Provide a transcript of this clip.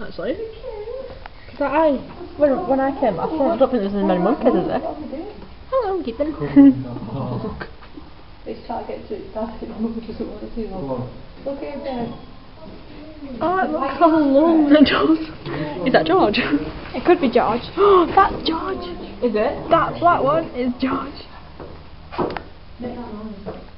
Actually. Because when I came back, I don't think there's as many monkeys as there. Hang on, keep them. It's trying to get to its dad, and Mum doesn't want to see one. Look at him. Oh, it looks so long. It does. Is that George? It could be George. That's George. Is it? That black one is George.